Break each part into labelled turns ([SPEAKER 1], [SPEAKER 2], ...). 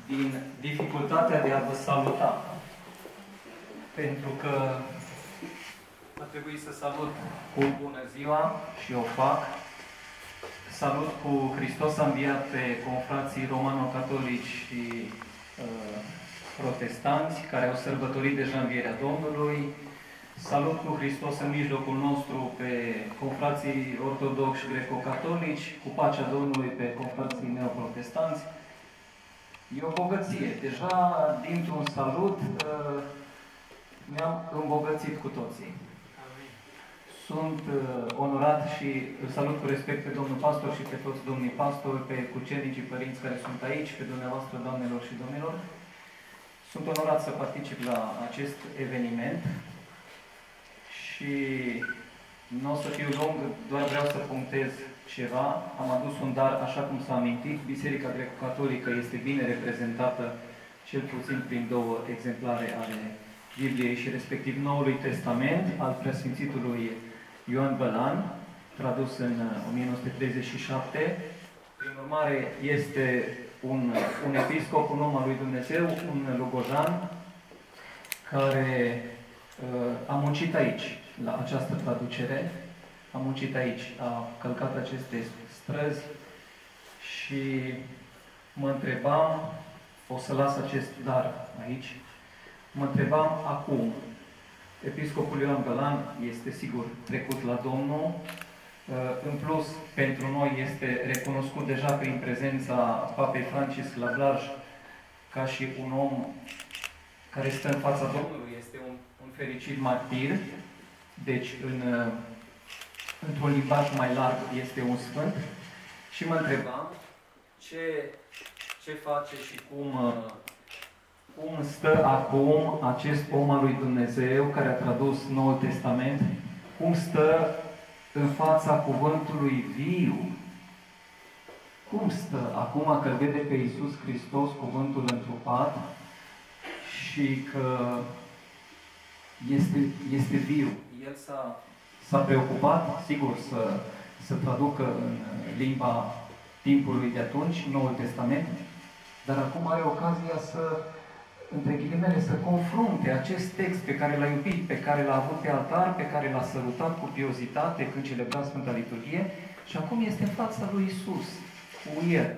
[SPEAKER 1] din dificultatea de a vă saluta. Pentru că a trebuit să salut cu bună ziua și o fac. Salut cu Hristos a înviat pe confrații romano-catolici și protestanți care au sărbătorit deja învierea Domnului. Salut cu Hristos în mijlocul nostru pe confrații ortodoxi și greco-catolici, cu pacea Domnului pe confrații neoprotestanți. E o bogăție. Deja, dintr-un salut, ne-am îmbogățit cu toții. Sunt onorat și îl salut cu respect pe domnul pastor și pe toți domnii pastori, pe cucernicii părinți care sunt aici, pe dumneavoastră, doamnelor și domnilor. Sunt onorat să particip la acest eveniment și nu o să fiu lung, doar vreau să punctez ceva. Am adus un dar, așa cum s-a amintit. Biserica Greco-Catolică este bine reprezentată, cel puțin prin două exemplare ale Bibliei și respectiv Noului Testament al preasfințitului Ioan Bălan, tradus în 1937. Prin urmare, este un episcop, un om al lui Dumnezeu, un logojan, care a muncit aici, la această traducere, a muncit aici, a călcat aceste străzi și mă întrebam, o să las acest dar aici, mă întrebam acum, episcopul Ioan Bălan este sigur trecut la Domnul, în plus, pentru noi este recunoscut deja prin prezența Papei Francisc la Blaj ca și un om care stă în fața Domnului, este un fericit martir, deci într-un limbaj mai larg este un sfânt și mă întrebam ce face și cum stă acum acest om al lui Dumnezeu care a tradus Noul Testament, cum stă în fața cuvântului viu. Cum stă acum că vede pe Iisus Hristos cuvântul întrupat și că este viu. El s-a preocupat, sigur, să traducă în limba timpului de atunci, Noul Testament, dar acum are ocazia între ghilimele, să confrunte acest text pe care l-a iubit, pe care l-a avut pe altar, pe care l-a sărutat cu piozitate când celebra Sfânta Liturghie și acum este în fața lui Iisus, cu El.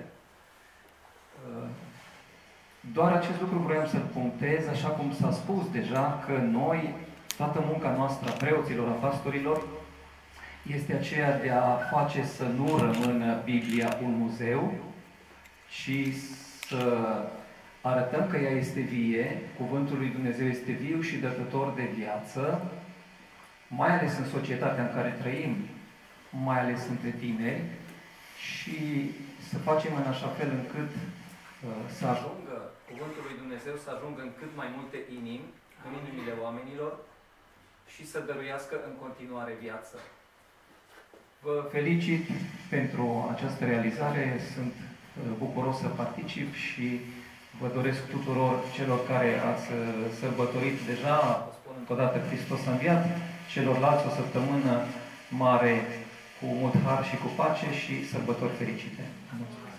[SPEAKER 1] Doar acest lucru vreau să-l punctez, așa cum s-a spus deja, că noi, toată munca noastră a preoților, a pastorilor, este aceea de a face să nu rămână Biblia un muzeu, ci să arătăm că ea este vie, cuvântul lui Dumnezeu este viu și dătător de viață, mai ales în societatea în care trăim, mai ales între tineri, și să facem în așa fel încât să ajungă cuvântul lui Dumnezeu, să ajungă în cât mai multe inimi, în inimile oamenilor și să dăruiască în continuare viață. Vă felicit pentru această realizare, sunt bucuros să particip și vă doresc tuturor celor care ați sărbătorit deja, vă spun încă o dată, Hristos a înviat, celorlalți o săptămână mare cu mult har și cu pace și sărbători fericite. Mulțumesc.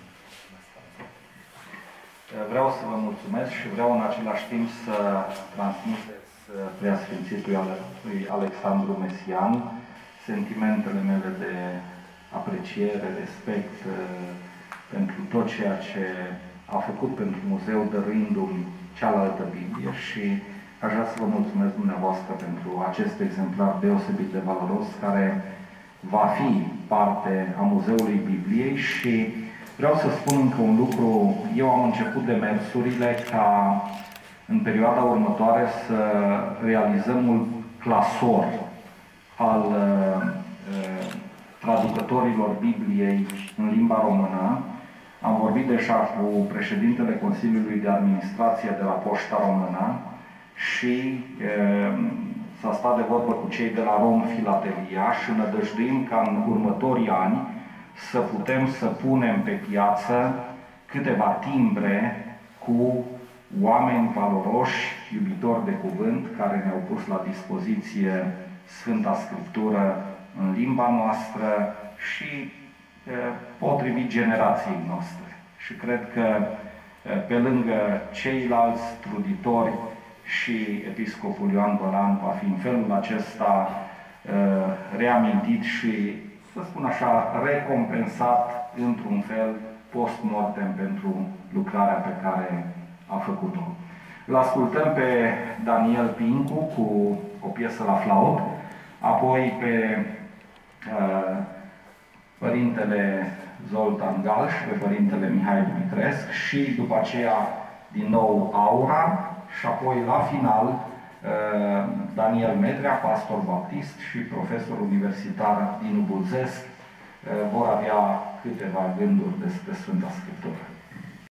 [SPEAKER 2] Vreau să vă mulțumesc și vreau în același timp să transmiteți preasfințitului Alexandru Mesian sentimentele mele de apreciere, respect pentru tot ceea ce a făcut pentru muzeu, dăruindu-mi cealaltă Biblie și aș vrea să vă mulțumesc dumneavoastră pentru acest exemplar deosebit de valoros care va fi parte a Muzeului Bibliei și vreau să spun încă un lucru. Eu am început demersurile ca în perioada următoare să realizăm un clasor al traducătorilor Bibliei în limba română. Am vorbit deja cu președintele Consiliului de Administrație de la Poșta Română și s-a stat de vorbă cu cei de la Rom Filatelia și nădăjduim ca în următorii ani să putem să punem pe piață câteva timbre cu oameni valoroși, iubitori de cuvânt, care ne-au pus la dispoziție Sfânta Scriptură în limba noastră și potrivit generației noastre. Și cred că Pe lângă ceilalți truditori și episcopul Ioan Bălan va fi în felul acesta reamintit și, să spun așa, recompensat într-un fel post-mortem pentru lucrarea pe care a făcut-o. Îl ascultăm pe Daniel Pincu cu o piesă la flaut, apoi pe Părintele Zoltan Galș, pe Părintele Mihai Dumitresc și după aceea din nou Aura și apoi la final Daniel Medrea, pastor baptist și profesor universitar Dinu Bulzesc vor avea câteva gânduri despre Sfânta Scriptură.